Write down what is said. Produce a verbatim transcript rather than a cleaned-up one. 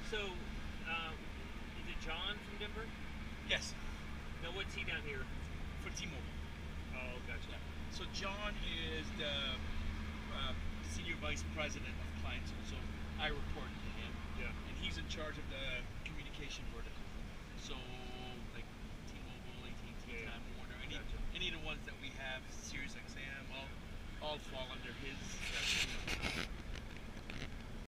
So, um, is it John from Denver? Yes, No, what's he down here? for T-Mobile. Oh, gotcha. Yeah. So John is the uh, senior vice president of clients, so I report to him, Yeah. and he's in charge of the communication vertical. So